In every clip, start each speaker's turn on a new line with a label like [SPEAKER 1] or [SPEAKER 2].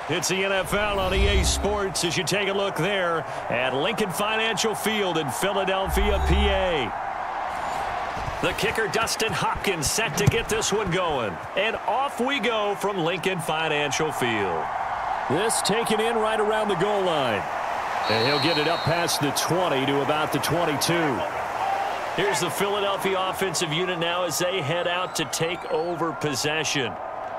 [SPEAKER 1] It's the NFL on EA Sports as you take a look there at Lincoln Financial Field in Philadelphia, PA. The kicker, Dustin Hopkins, set to get this one going. And off we go from Lincoln Financial Field. This taken in right around the goal line. And he'll get it up past the 20 to about the 22. Here's the Philadelphia offensive unit now as they head out to take over possession.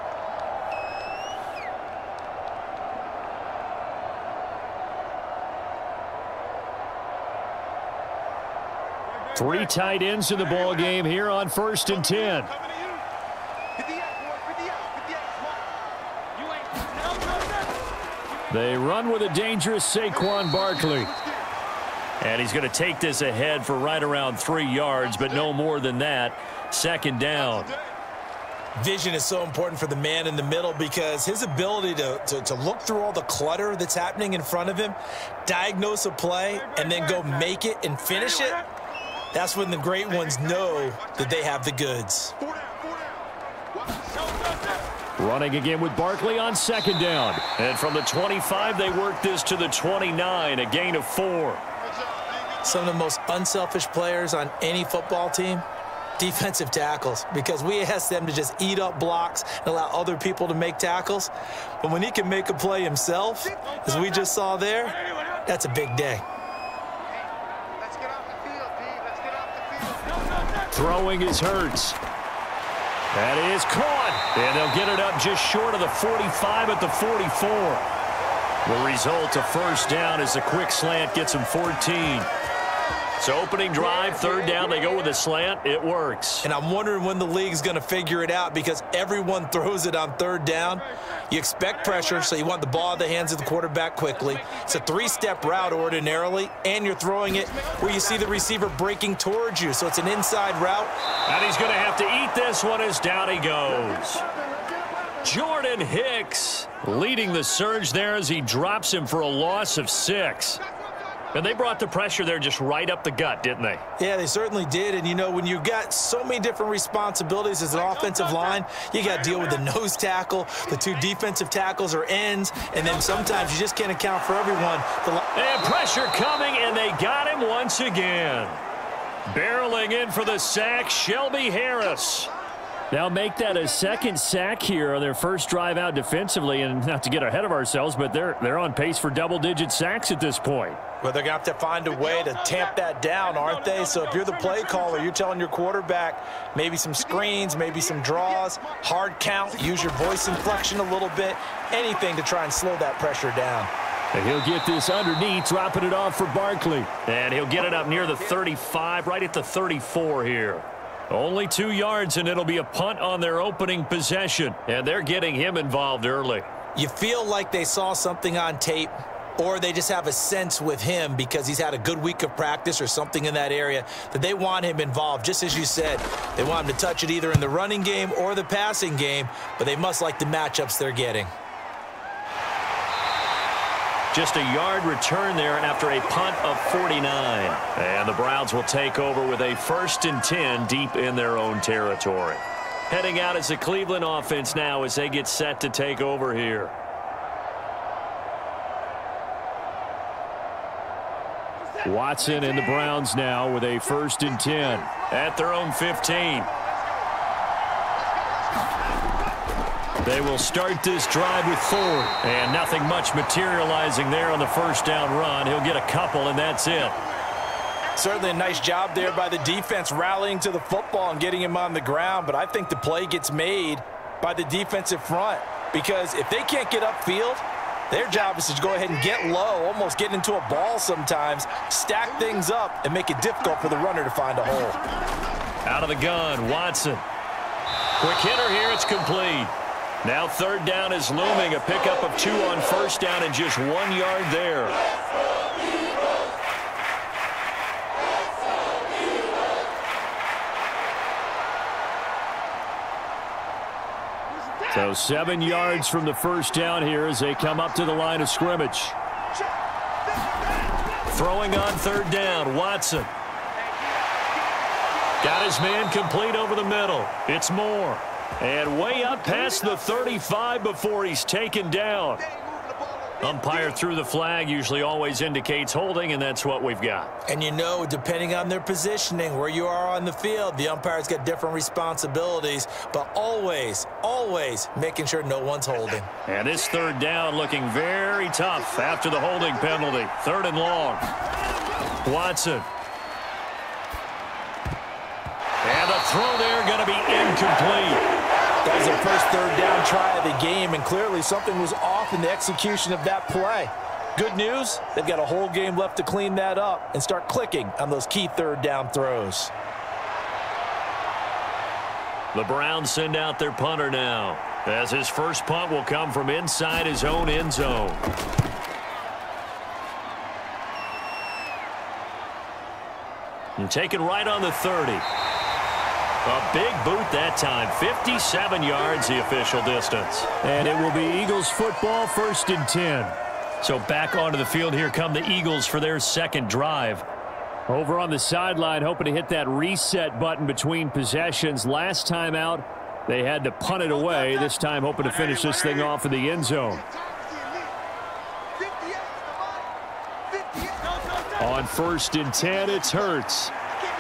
[SPEAKER 1] Three tight ends in the ball game here on 1st and 10. They run with a dangerous Saquon Barkley. And he's going to take this ahead for right around 3 yards, but no more than that. 2nd down.
[SPEAKER 2] Vision is so important for the man in the middle because his ability to look through all the clutter that's happening in front of him, diagnose a play, and then go make it and finish it, that's when the great ones know that they have the goods.
[SPEAKER 1] Running again with Barkley on 2nd down. And from the 25, they work this to the 29, a gain of 4.
[SPEAKER 2] Some of the most unselfish players on any football team, defensive tackles, because we ask them to just eat up blocks and allow other people to make tackles. But when he can make a play himself, as we just saw there, that's a big day.
[SPEAKER 1] Throwing is Hurts. That is caught. And they'll get it up just short of the 45 at the 44. The result, a 1st down as the quick slant gets them 14. So opening drive, 3rd down, they go with a slant. It works.
[SPEAKER 2] And I'm wondering when the league's going to figure it out because everyone throws it on 3rd down. You expect pressure, so you want the ball in the hands of the quarterback quickly. It's a 3-step route ordinarily, and you're throwing it where you see the receiver breaking towards you. So it's an inside route.
[SPEAKER 1] And he's going to have to eat this one as down he goes. Jordan Hicks leading the surge there as he drops him for a loss of 6. And they brought the pressure there just right up the gut, didn't they?
[SPEAKER 2] Yeah, they certainly did. And, you know, when you've got so many different responsibilities as an offensive line, you got to deal with the nose tackle, the 2 defensive tackles or ends, and then sometimes you just can't account for everyone.
[SPEAKER 1] And pressure coming, and they got him once again. Barreling in for the sack, Shelby Harris. They'll make that a 2nd sack here on their first drive out defensively, and not to get ahead of ourselves, but they're on pace for double-digit sacks at this point.
[SPEAKER 2] Well, they're going to have to find a way to tamp that down, aren't they? So if you're the play caller, you're telling your quarterback maybe some screens, maybe some draws, hard count, use your voice inflection a little bit, anything to try and slow that pressure down.
[SPEAKER 1] And he'll get this underneath, dropping it off for Barkley. And he'll get it up near the 35, right at the 34 here. Only 2 yards, and it'll be a punt on their opening possession. And they're getting him involved early.
[SPEAKER 2] You feel like they saw something on tape, or they just have a sense with him because he's had a good week of practice or something in that area that they want him involved. Just as you said, they want him to touch it either in the running game or the passing game, but they must like the matchups they're getting.
[SPEAKER 1] Just a yard return there after a punt of 49. And the Browns will take over with a 1st and 10 deep in their own territory. Heading out as the Cleveland offense now as they get set to take over here. Watson and the Browns now with a 1st and 10 at their own 15. They will start this drive with Ford. And nothing much materializing there on the 1st down run. He'll get a couple, and that's it.
[SPEAKER 2] Certainly a nice job there by the defense rallying to the football and getting him on the ground. But I think the play gets made by the defensive front because if they can't get upfield, their job is to go ahead and get low, almost get into a ball sometimes, stack things up, and make it difficult for the runner to find a hole.
[SPEAKER 1] Out of the gun, Watson. Quick hitter here, it's complete. Now 3rd down is looming, a pickup of 2 on 1st down and just 1 yard there. So 7 yards from the 1st down here as they come up to the line of scrimmage. Throwing on 3rd down, Watson. Got his man complete over the middle. It's Moore. And way up past the 35 before he's taken down. Umpire threw the flag, usually always indicates holding, and that's what we've got.
[SPEAKER 2] And you know, depending on their positioning, where you are on the field, the umpire's got different responsibilities, but always, always making sure no one's holding.
[SPEAKER 1] And this third down looking very tough after the holding penalty. 3rd and long. Watson. And the throw there going to be incomplete.
[SPEAKER 2] That was their first 3rd down try of the game, and clearly something was off in the execution of that play. Good news, they've got a whole game left to clean that up and start clicking on those key 3rd down throws.
[SPEAKER 1] The Browns send out their punter now, as his first punt will come from inside his own end zone. And taken right on the 30. A big boot that time. 57 yards the official distance. And it will be Eagles football, 1st and 10. So back onto the field here come the Eagles for their second drive. Over on the sideline, hoping to hit that reset button between possessions. Last time out, they had to punt it away. This time hoping to finish this thing off in the end zone. On 1st and 10, it's Hurts.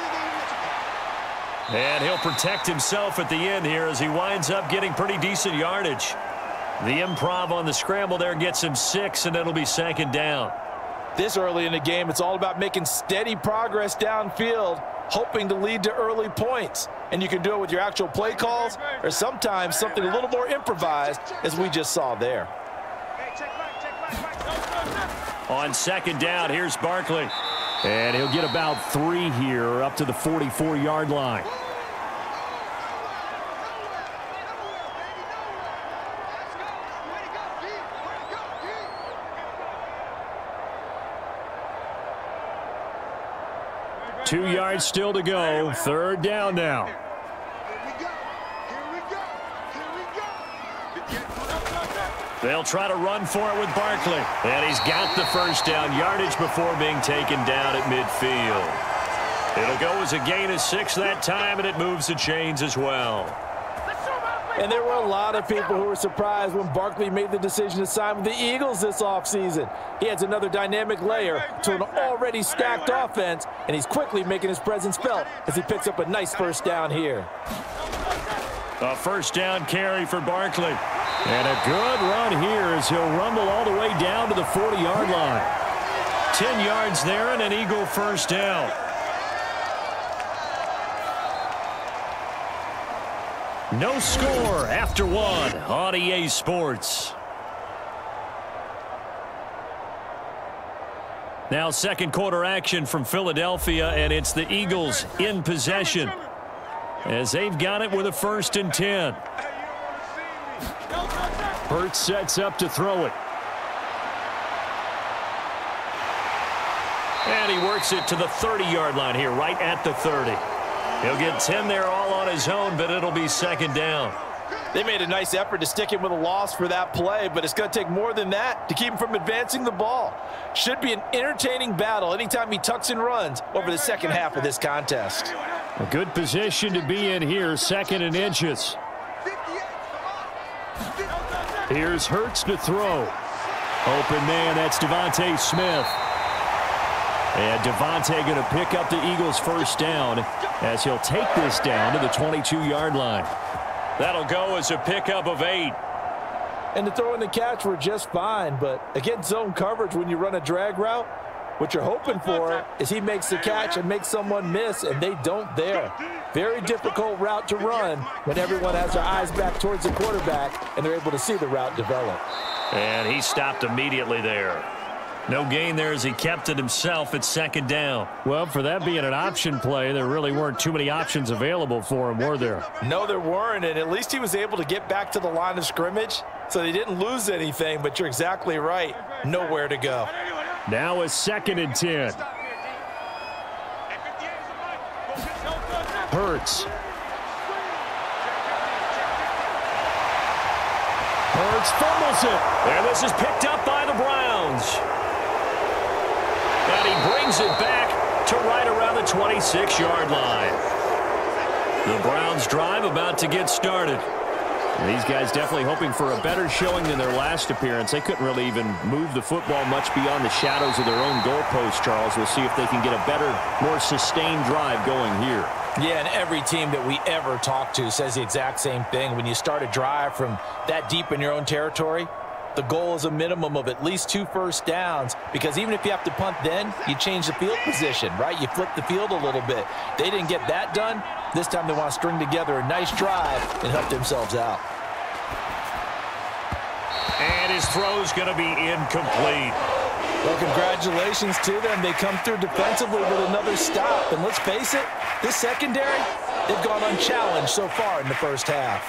[SPEAKER 1] And he'll protect himself at the end here as he winds up getting pretty decent yardage. The improv on the scramble there gets him 6, and it'll be 2nd down.
[SPEAKER 2] This early in the game, it's all about making steady progress downfield, hoping to lead to early points. And you can do it with your actual play calls or sometimes something a little more improvised, as we just saw there.
[SPEAKER 1] On 2nd down, here's Barkley. And he'll get about 3 here up to the 44-yard line. Two yards still to go. 3rd down now. They'll try to run for it with Barkley. And he's got the first down. Yardage before being taken down at midfield. It'll go as a gain of 6 that time, and it moves the chains as well.
[SPEAKER 2] And there were a lot of people who were surprised when Barkley made the decision to sign with the Eagles this offseason. He adds another dynamic layer to an already stacked offense, and he's quickly making his presence felt as he picks up a nice first down here.
[SPEAKER 1] A first down carry for Barkley. And a good run here as he'll rumble all the way down to the 40-yard line. 10 yards there and an Eagle first down. No score after 1 on EA Sports. Now 2nd quarter action from Philadelphia, and it's the Eagles in possession as they've got it with a 1st and 10. Hurts sets up to throw it. And he works it to the 30-yard line here, right at the 30. He'll get 10 there all on his own, but it'll be 2nd down.
[SPEAKER 2] They made a nice effort to stick him with a loss for that play, but it's going to take more than that to keep him from advancing the ball. Should be an entertaining battle anytime he tucks and runs over the second half of this contest.
[SPEAKER 1] A good position to be in here, 2nd and inches. Here's Hurts to throw. Open man, that's Devontae Smith. And Devontae going to pick up the Eagles first down as he'll take this down to the 22-yard line. That'll go as a pickup of 8.
[SPEAKER 2] And the throw and the catch were just fine, but against zone coverage when you run a drag route, what you're hoping for is he makes the catch and makes someone miss, and they don't there. Very difficult route to run when everyone has their eyes back towards the quarterback and they're able to see the route develop.
[SPEAKER 1] And he stopped immediately there. No gain there as he kept it himself at 2nd down. Well, for that being an option play, there really weren't too many options available for him, were there?
[SPEAKER 2] No, there weren't, and at least he was able to get back to the line of scrimmage, so they didn't lose anything, but you're exactly right. Nowhere to go.
[SPEAKER 1] Now a 2nd and 10. Hurts. Hurts fumbles it. And this is picked up by the Browns. And he brings it back to right around the 26-yard line. The Browns drive about to get started. These guys definitely hoping for a better showing than their last appearance. They couldn't really even move the football much beyond the shadows of their own goalpost, Charles. We'll see if they can get a better, more sustained drive going here.
[SPEAKER 2] Yeah, and every team that we ever talk to says the exact same thing. When you start a drive from that deep in your own territory, the goal is a minimum of at least 2 first downs, because even if you have to punt then, you change the field position, right? You flip the field a little bit. They didn't get that done. This time they want to string together a nice drive and help themselves out.
[SPEAKER 1] And his throw's going to be incomplete.
[SPEAKER 2] Well, congratulations to them. They come through defensively with another stop. And let's face it, this secondary, they've gone unchallenged so far in the first half.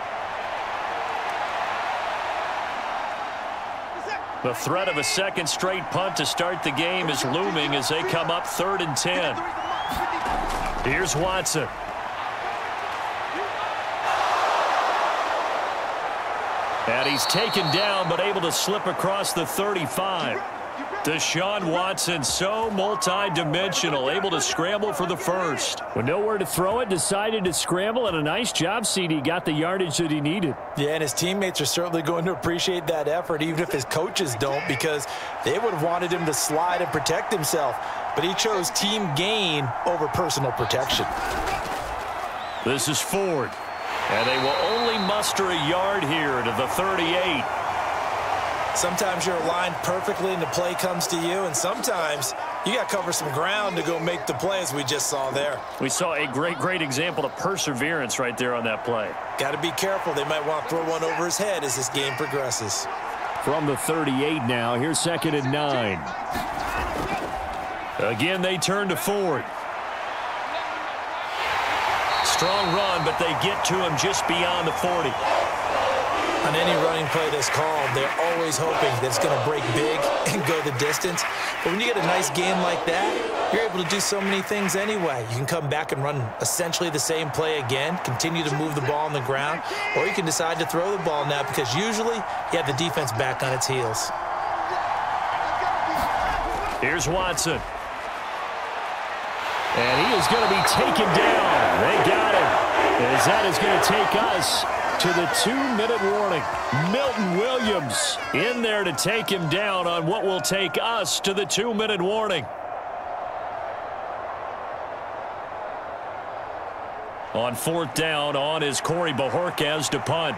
[SPEAKER 1] The threat of a second straight punt to start the game is looming as they come up 3rd and 10. Here's Watson. And he's taken down, but able to slip across the 35. Deshaun Watson, so multi-dimensional, able to scramble for the first. With nowhere to throw it, decided to scramble, and a nice job, CD. Got the yardage that he needed.
[SPEAKER 2] Yeah, and his teammates are certainly going to appreciate that effort, even if his coaches don't, because they would have wanted him to slide and protect himself. But he chose team gain over personal protection.
[SPEAKER 1] This is Ford. And they will only muster a yard here to the 38.
[SPEAKER 2] Sometimes you're aligned perfectly and the play comes to you, and sometimes you got to cover some ground to go make the play, as we just saw there.
[SPEAKER 1] We saw a great example of perseverance right there on that play.
[SPEAKER 2] Got to be careful. They might want to throw one over his head as this game progresses.
[SPEAKER 1] From the 38 now, here's 2nd and 9. Again, they turn to Ford. Strong run, but they get to him just beyond the 40.
[SPEAKER 2] On any running play that's called, they're always hoping that it's going to break big and go the distance. But when you get a nice game like that, you're able to do so many things anyway. You can come back and run essentially the same play again, continue to move the ball on the ground, or you can decide to throw the ball now, because usually you have the defense back on its heels.
[SPEAKER 1] Here's Watson. And he is going to be taken down. They got him. As that is going to take us to the 2-minute warning. Milton Williams in there to take him down on what will take us to the 2-minute warning. On 4th down, on is Corey Bojorquez to punt.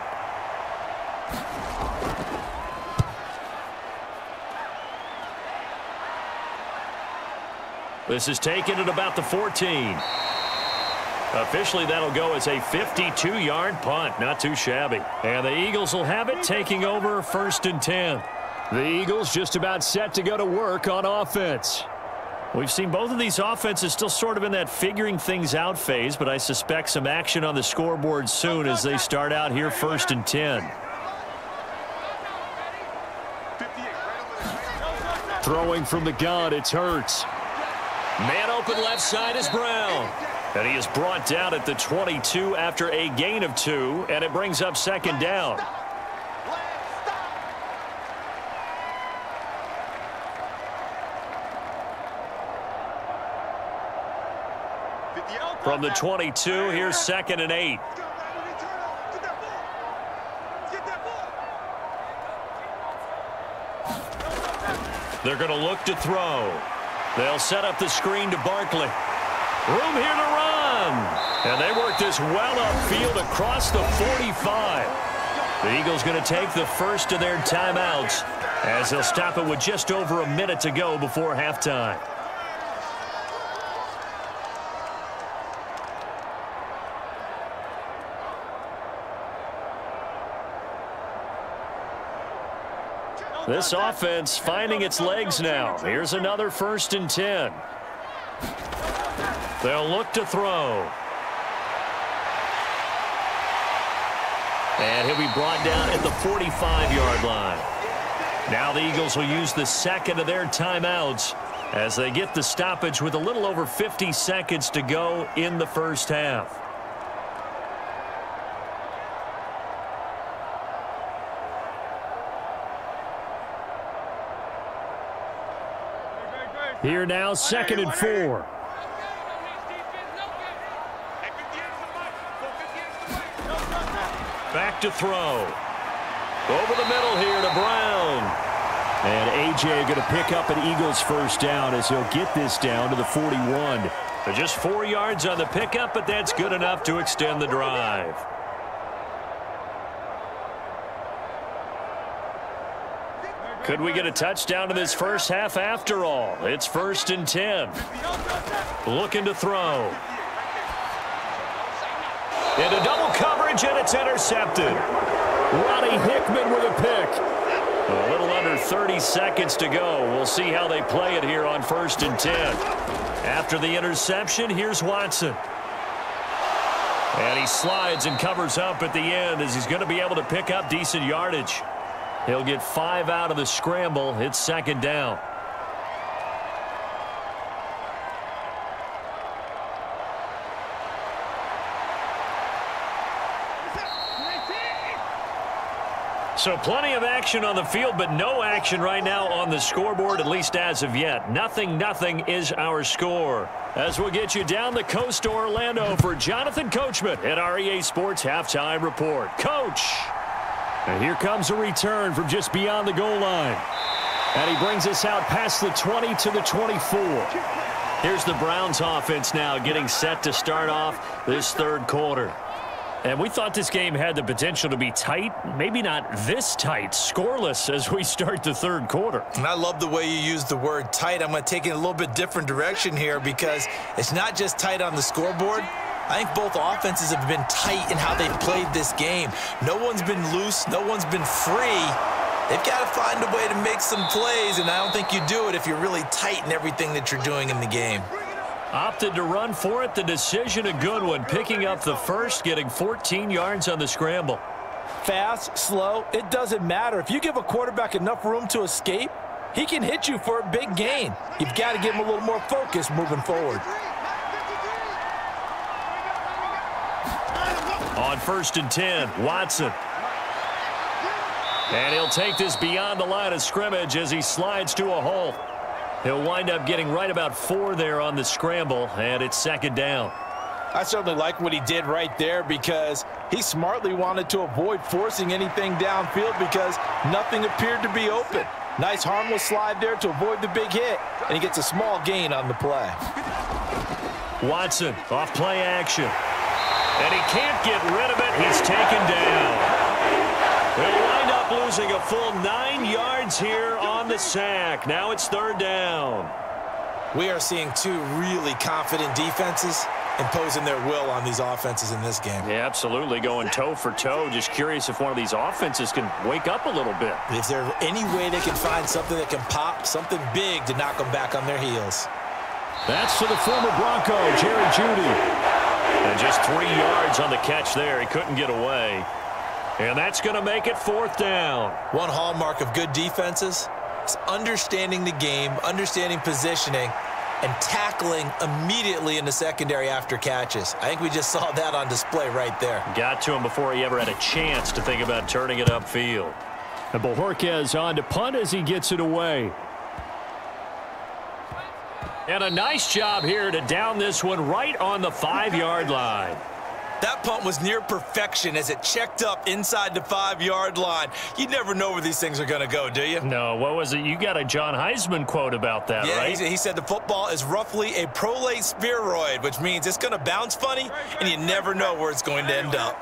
[SPEAKER 1] This is taken at about the 14. Officially, that'll go as a 52-yard punt. Not too shabby. And the Eagles will have it, taking over 1st and 10. The Eagles just about set to go to work on offense. We've seen both of these offenses still sort of in that figuring things out phase, but I suspect some action on the scoreboard soon as they start out here 1st and 10. Throwing from the gun, it's Hurts. Man open left side is Brown. And he is brought down at the 22 after a gain of 2, and it brings up 2nd down. From the 22, here's 2nd and 8. They're going to look to throw. They'll set up the screen to Barkley. Room here to run. And they work this well upfield across the 45. The Eagles going to take the first of their timeouts as they'll stop it with just over a minute to go before halftime. This offense finding its legs now. Here's another 1st and 10. They'll look to throw. And he'll be brought down at the 45-yard line. Now the Eagles will use the 2nd of their timeouts as they get the stoppage with a little over 50 seconds to go in the first half. Here now, 2nd and 4. Back back to throw. Over the middle here to Brown. And A.J. going to pick up an Eagles first down as he'll get this down to the 41. So just 4 yards on the pickup, but that's good enough to extend the drive. Could we get a touchdown in this first half after all? It's 1st and 10. Looking to throw. Into double coverage, and it's intercepted. Roddy Hickman with a pick. A little under 30 seconds to go. We'll see how they play it here on 1st and 10. After the interception, here's Watson. And he slides and covers up at the end as he's going to be able to pick up decent yardage. He'll get 5 out of the scramble. It's 2nd down. So plenty of action on the field, but no action right now on the scoreboard, at least as of yet. 0-0 is our score. As we'll get you down the coast to Orlando for Jonathan Coachman at our EA Sports Halftime Report. Coach! And here comes a return from just beyond the goal line. And he brings us out past the 20 to the 24. Here's the Browns offense now getting set to start off this 3rd quarter. And we thought this game had the potential to be tight, maybe not this tight, scoreless as we start the 3rd quarter.
[SPEAKER 2] And I love the way you use the word tight. I'm going to take it in a little bit different direction here because it's not just tight on the scoreboard. I think both offenses have been tight in how they've played this game. No one's been loose. No one's been free. They've got to find a way to make some plays, and I don't think you do it if you're really tight in everything that you're doing in the game.
[SPEAKER 1] Opted to run for it. The decision a good one. Picking up the first, getting 14 yards on the scramble.
[SPEAKER 2] Fast, slow, it doesn't matter. If you give a quarterback enough room to escape, he can hit you for a big gain. You've got to give him a little more focus moving forward.
[SPEAKER 1] On 1st and 10, Watson. And he'll take this beyond the line of scrimmage as he slides to a hole. He'll wind up getting right about 4 there on the scramble, and it's 2nd down.
[SPEAKER 2] I certainly like what he did right there because he smartly wanted to avoid forcing anything downfield because nothing appeared to be open. Nice harmless slide there to avoid the big hit, and he gets a small gain on the play.
[SPEAKER 1] Watson off play action. And he can't get rid of it. He's taken down. He'll wind up losing a full 9 yards here on the sack. Now it's 3rd down.
[SPEAKER 2] We are seeing 2 really confident defenses imposing their will on these offenses in this game.
[SPEAKER 1] Yeah, absolutely. Going toe for toe. Just curious if one of these offenses can wake up a little bit.
[SPEAKER 2] If there's any way they can find something that can pop, something big to knock them back on their heels.
[SPEAKER 1] That's to the former Bronco, Jerry Jeudy. And just 3 yards on the catch there. He couldn't get away. And that's going to make it 4th down.
[SPEAKER 2] One hallmark of good defenses is understanding the game, understanding positioning, and tackling immediately in the secondary after catches. I think we just saw that on display right there.
[SPEAKER 1] Got to him before he ever had a chance to think about turning it upfield. And Bojorquez on to punt as he gets it away. And a nice job here to down this one right on the 5-yard line.
[SPEAKER 2] That punt was near perfection as it checked up inside the 5-yard line. You never know where these things are going to go, do you?
[SPEAKER 1] No, what was it? You got a John Heisman quote about that, right?
[SPEAKER 2] Yeah, he said the football is roughly a prolate spheroid, which means it's going to bounce funny, and you never know where it's going to end up.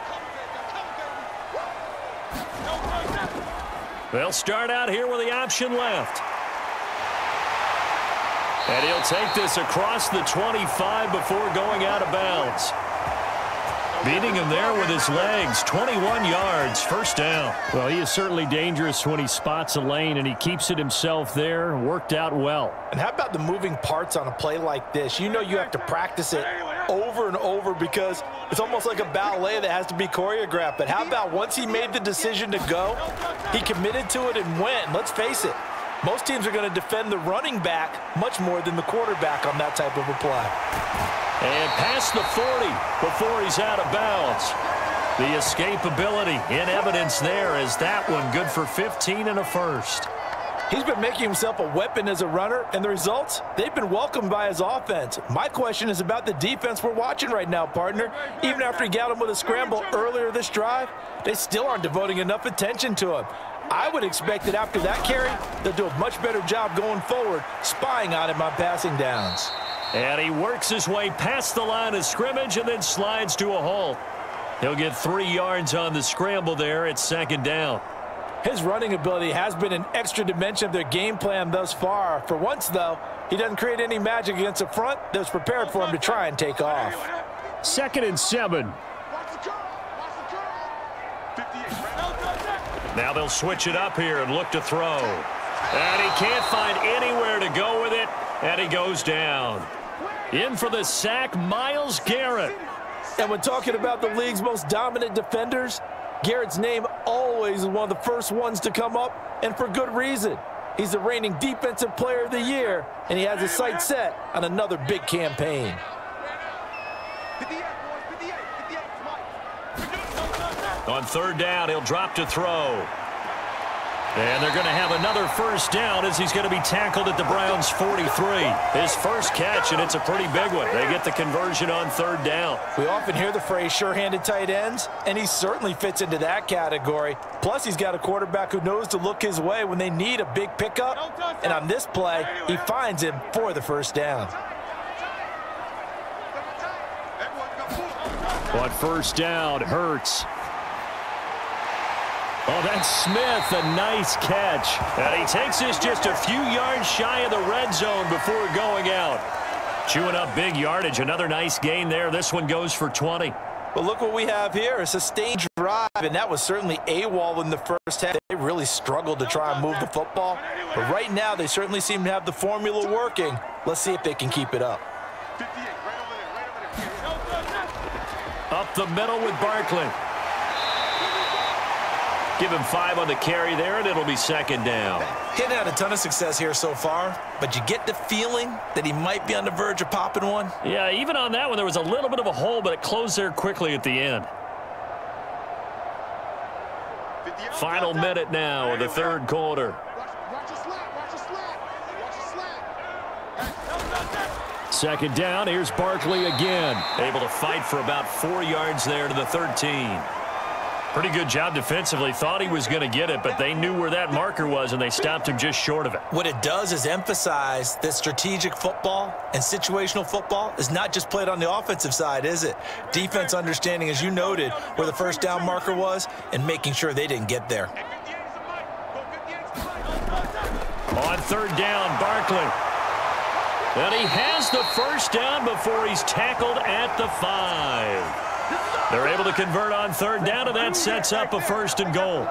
[SPEAKER 1] They'll start out here with the option left. And he'll take this across the 25 before going out of bounds. Beating him there with his legs, 21 yards, 1st down. Well, he is certainly dangerous when he spots a lane, and he keeps it himself there. Worked out well.
[SPEAKER 2] And how about the moving parts on a play like this? You know you have to practice it over and over because it's almost like a ballet that has to be choreographed. But how about once he made the decision to go, he committed to it and went. And let's face it, most teams are going to defend the running back much more than the quarterback on that type of a play.
[SPEAKER 1] And past the 40 before he's out of bounds. The escapability in evidence there as that one good for 15 and a first.
[SPEAKER 2] He's been making himself a weapon as a runner, and the results, they've been welcomed by his offense. My question is about the defense we're watching right now, partner. Even after he got him with a scramble earlier this drive, they still aren't devoting enough attention to him. I would expect that after that carry, they'll do a much better job going forward, spying on him on passing downs.
[SPEAKER 1] And he works his way past the line of scrimmage and then slides to a halt. He'll get 3 yards on the scramble there at 2nd down.
[SPEAKER 2] His running ability has been an extra dimension of their game plan thus far. For once, though, he doesn't create any magic against a front that was prepared for him to try and take off.
[SPEAKER 1] 2nd and 7. Now they'll switch it up here and look to throw. And he can't find anywhere to go with it, and he goes down. In for the sack, Myles Garrett.
[SPEAKER 2] And when talking about the league's most dominant defenders, Garrett's name always is one of the first ones to come up, and for good reason. He's the reigning Defensive Player of the Year, and he has his sights set on another big campaign.
[SPEAKER 1] On 3rd down, he'll drop to throw. And they're going to have another 1st down as he's going to be tackled at the Browns' 43. His first catch, and it's a pretty big one. They get the conversion on 3rd down.
[SPEAKER 2] We often hear the phrase sure-handed tight ends, and he certainly fits into that category. Plus, he's got a quarterback who knows to look his way when they need a big pickup. And on this play, he finds him for the 1st down.
[SPEAKER 1] On 1st down, Hurts. Oh, that's Smith, a nice catch. And he takes this just a few yards shy of the red zone before going out. Chewing up big yardage, another nice gain there. This one goes for 20.
[SPEAKER 2] Well, look what we have here, a sustained drive, and that was certainly AWOL in the first half. They really struggled to try and move the football, but right now they certainly seem to have the formula working. Let's see if they can keep it up.
[SPEAKER 1] Up the middle with Barkley. Give him 5 on the carry there, and it'll be 2nd down.
[SPEAKER 2] He hadn't had a ton of success here so far, but you get the feeling that he might be on the verge of popping one.
[SPEAKER 1] Yeah, even on that one, there was a little bit of a hole, but it closed there quickly at the end. Final minute now of the 3rd quarter. Second down, here's Barkley again. Able to fight for about 4 yards there to the 13. Pretty good job defensively. Thought he was going to get it, but they knew where that marker was, and they stopped him just short of it.
[SPEAKER 2] What it does is emphasize that strategic football and situational football is not just played on the offensive side, is it? Defense understanding, as you noted, where the 1st down marker was and making sure they didn't get there.
[SPEAKER 1] On 3rd down, Barkley. And he has the 1st down before he's tackled at the 5. They're able to convert on 3rd down, and that sets up a 1st and goal.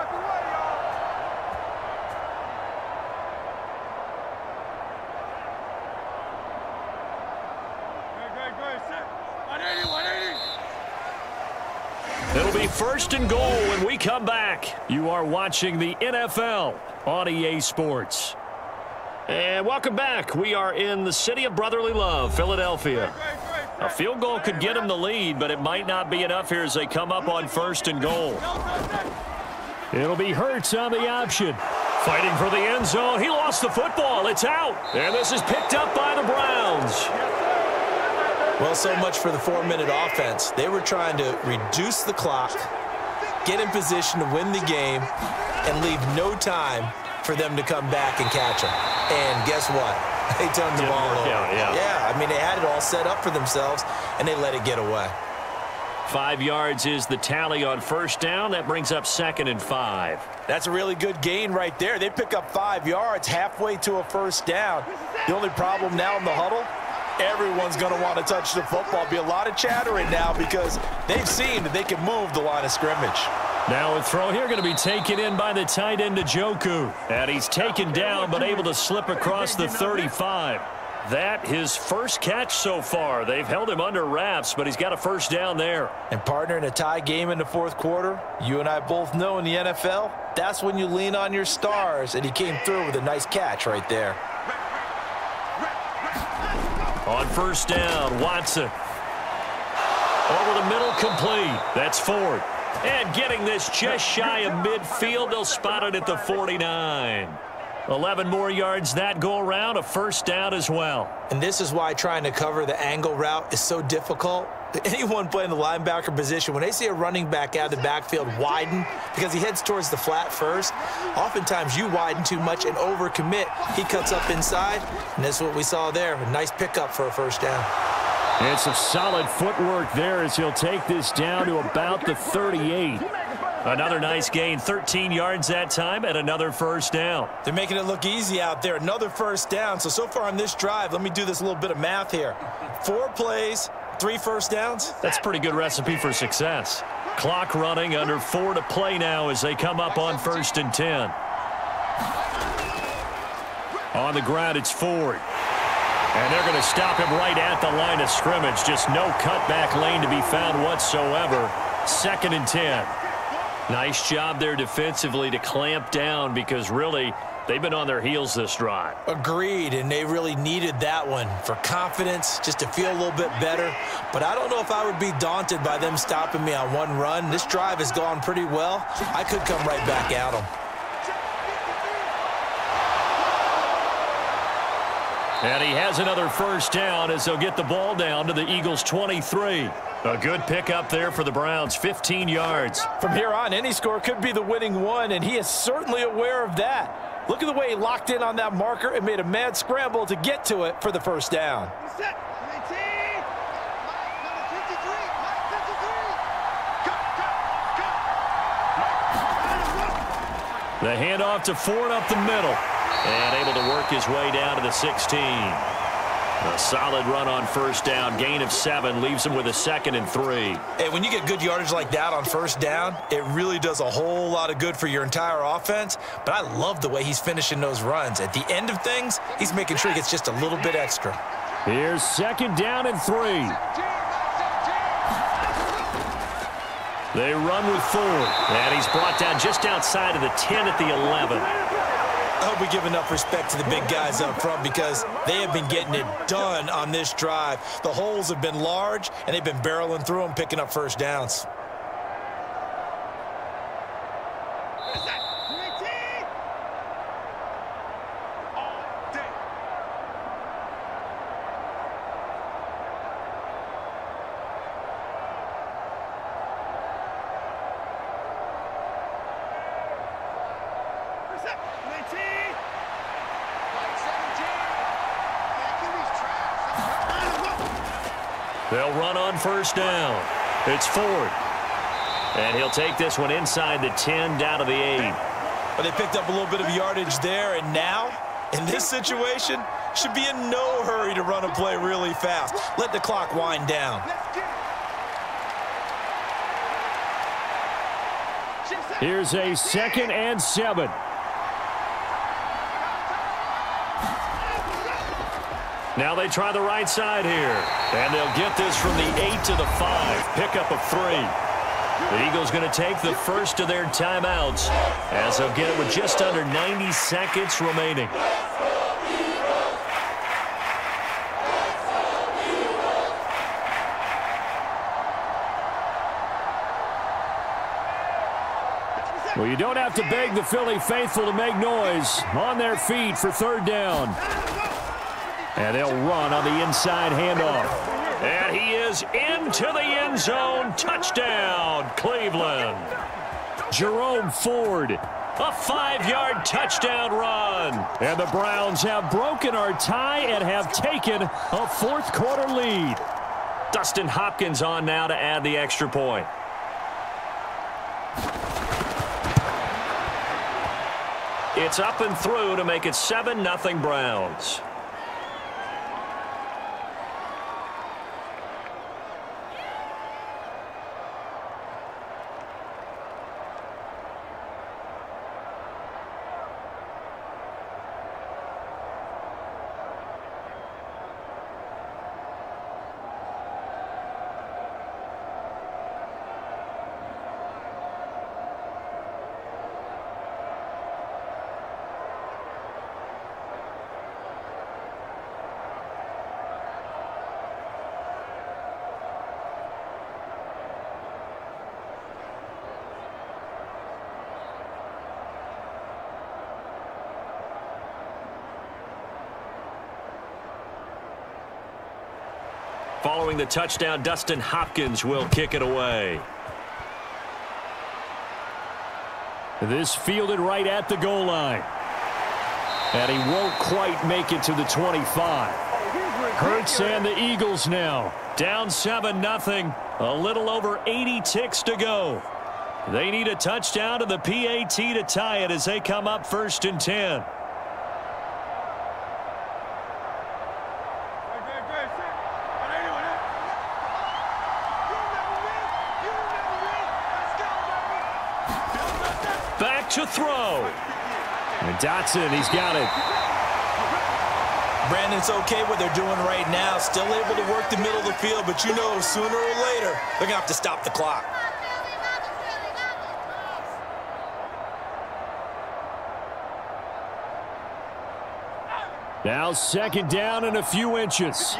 [SPEAKER 1] It'll be 1st and goal when we come back. You are watching the NFL on EA Sports. And welcome back. We are in the city of brotherly love, Philadelphia. A field goal could get them the lead, but it might not be enough here as they come up on 1st and goal. It'll be Hurts on the option. Fighting for the end zone. He lost the football. It's out. And this is picked up by the Browns.
[SPEAKER 2] Well, so much for the 4-minute offense. They were trying to reduce the clock, get in position to win the game, and leave no time for them to come back and catch them. And guess what? They turned the ball over. Yeah, I mean, they had it all set up for themselves, and they let it get away.
[SPEAKER 1] 5 yards is the tally on 1st down. That brings up 2nd and 5.
[SPEAKER 2] That's a really good gain right there. They pick up 5 yards halfway to a 1st down. The only problem now in the huddle, everyone's going to want to touch the football. Be a lot of chattering now because they've seen that they can move the line of scrimmage.
[SPEAKER 1] Now a throw here going to be taken in by the tight end Njoku. And he's taken down but able to slip across the 35. That his first catch so far. They've held him under wraps, but he's got a 1st down there.
[SPEAKER 2] And partner, in a tie game in the 4th quarter, you and I both know in the NFL, that's when you lean on your stars, and he came through with a nice catch right there.
[SPEAKER 1] On 1st down, Watson. Over the middle, complete. That's Ford. And getting this just shy of midfield, they'll spot it at the 49. 11 more yards that go around, a first down as well.
[SPEAKER 2] And this is why trying to cover the angle route is so difficult. Anyone playing the linebacker position, when they see a running back out of the backfield widen because he heads towards the flat first, oftentimes you widen too much and overcommit. He cuts up inside, and that's what we saw there. A nice pickup for a first down.
[SPEAKER 1] And some solid footwork there as he'll take this down to about the 38. Another nice gain, 13 yards that time, and another first down.
[SPEAKER 2] They're making it look easy out there. Another first down. So far on this drive, let me do this little bit of math here. 4 plays, 3 first downs.
[SPEAKER 1] That's a pretty good recipe for success. Clock running, under 4 to play now as they come up on 1st and 10. On the ground, it's Ford. And they're going to stop him right at the line of scrimmage. Just no cutback lane to be found whatsoever. 2nd and 10. Nice job there defensively to clamp down because really they've been on their heels this drive.
[SPEAKER 2] Agreed, and they really needed that one for confidence, just to feel a little bit better. But I don't know if I would be daunted by them stopping me on one run. This drive has gone pretty well. I could come right back at them.
[SPEAKER 1] And he has another first down as they'll get the ball down to the Eagles' 23. A good pickup there for the Browns, 15 yards.
[SPEAKER 2] From here on, any score could be the winning one, and he is certainly aware of that. Look at the way he locked in on that marker and made a mad scramble to get to it for the first down.
[SPEAKER 1] The handoff to Ford up the middle. And able to work his way down to the 16. A solid run on first down. Gain of 7 leaves him with a 2nd and 3.
[SPEAKER 2] Hey, when you get good yardage like that on first down, it really does a whole lot of good for your entire offense. But I love the way he's finishing those runs. At the end of things, he's making sure he gets just a little bit extra.
[SPEAKER 1] Here's 2nd down and 3. They run with Ford. And he's brought down just outside of the 10 at the 11.
[SPEAKER 2] I hope we give enough respect to the big guys up front because they have been getting it done on this drive. The holes have been large, and they've been barreling through them, picking up first downs.
[SPEAKER 1] They'll run on first down. It's Ford. And he'll take this one inside the 10 down to the 8.
[SPEAKER 2] But they picked up a little bit of yardage there, and now, in this situation, should be in no hurry to run a play really fast. Let the clock wind down.
[SPEAKER 1] Here's a 2nd and 7. Now they try the right side here. And they'll get this from the 8 to the 5. Pickup of 3. The Eagles going to take the first of their timeouts as they'll get it with just under 90 seconds remaining. Well, you don't have to beg the Philly faithful to make noise. On their feet for 3rd down. And they'll run on the inside handoff. And he is into the end zone. Touchdown, Cleveland. Jerome Ford, a 5-yard touchdown run. And the Browns have broken our tie and have taken a 4th quarter lead. Dustin Hopkins on now to add the extra point. It's up and through to make it 7-0 Browns. Following the touchdown, Dustin Hopkins will kick it away. This fielded right at the goal line. And he won't quite make it to the 25. Hurts and the Eagles now. Down 7-0. A little over 80 ticks to go. They need a touchdown to the PAT to tie it as they come up 1st and 10. Back to throw. And Dotson, he's got it.
[SPEAKER 2] Brandon, it's okay what they're doing right now. Still able to work the middle of the field, but you know sooner or later they're going to have to stop the clock.
[SPEAKER 1] Now 2nd down and a few inches.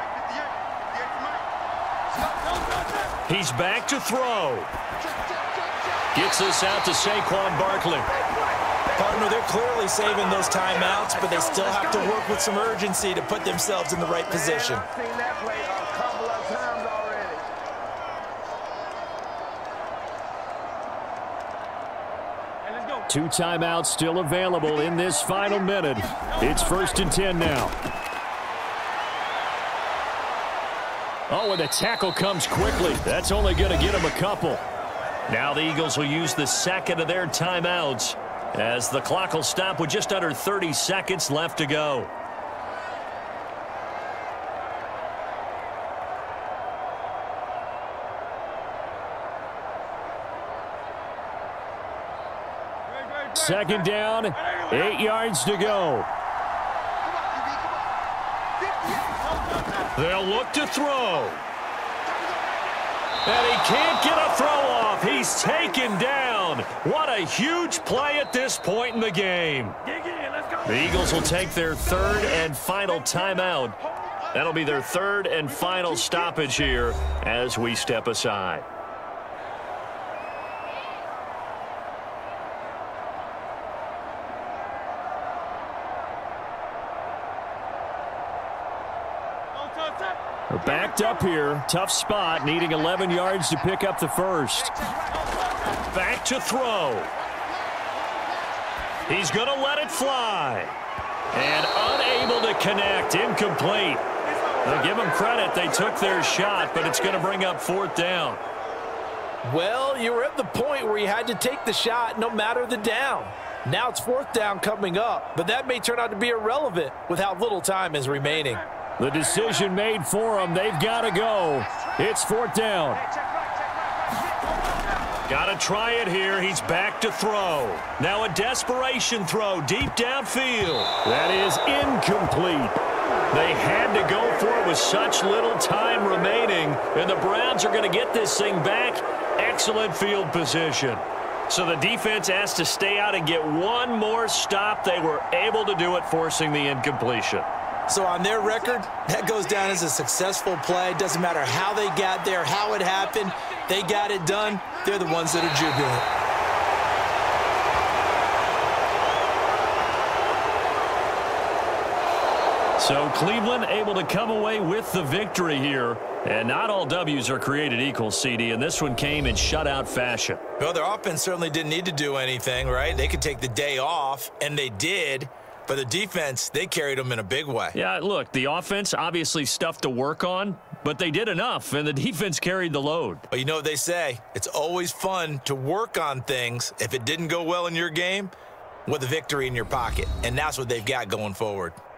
[SPEAKER 1] He's back to throw. Gets this out to Saquon Barkley.
[SPEAKER 2] Partner, they're clearly saving those timeouts, but they still have to work with some urgency to put themselves in the right position.
[SPEAKER 3] I've seen that play a couple of times already.
[SPEAKER 1] 2 timeouts still available in this final minute. It's 1st and 10 now. Oh, and the tackle comes quickly. That's only going to get him a couple. Now the Eagles will use the 2nd of their timeouts as the clock will stop with just under 30 seconds left to go. Second down, 8 yards to go. They'll look to throw. And he can't get a throw off. He's taken down. What a huge play at this point in the game. The Eagles will take their 3rd and final timeout. That'll be their 3rd and final stoppage here as we step aside. We're backed up here. Tough spot, needing 11 yards to pick up the 1st. Back to throw. He's going to let it fly. And unable to connect. Incomplete. I'll give them credit. They took their shot, but it's going to bring up 4th down.
[SPEAKER 2] Well, you were at the point where you had to take the shot no matter the down. Now it's 4th down coming up, but that may turn out to be irrelevant with how little time is remaining.
[SPEAKER 1] The decision made for them. They've got to go. It's 4th down. Got to try it here. He's back to throw. Now a desperation throw deep downfield. That is incomplete. They had to go for it with such little time remaining, and the Browns are going to get this thing back. Excellent field position. So the defense has to stay out and get one more stop. They were able to do it, forcing the incompletion.
[SPEAKER 2] So on their record, that goes down as a successful play. Doesn't matter how they got there, how it happened. They got it done. They're the ones that are jubilant.
[SPEAKER 1] So Cleveland able to come away with the victory here. And not all W's are created equal, CD, and this one came in shutout fashion.
[SPEAKER 2] Well, their offense certainly didn't need to do anything, right? They could take the day off, and they did. But the defense, they carried them in a big way.
[SPEAKER 1] Yeah, look, the offense, obviously stuff to work on, but they did enough, and the defense carried the load.
[SPEAKER 2] Well, you know what they say. It's always fun to work on things if it didn't go well in your game with a victory in your pocket, and that's what they've got going forward.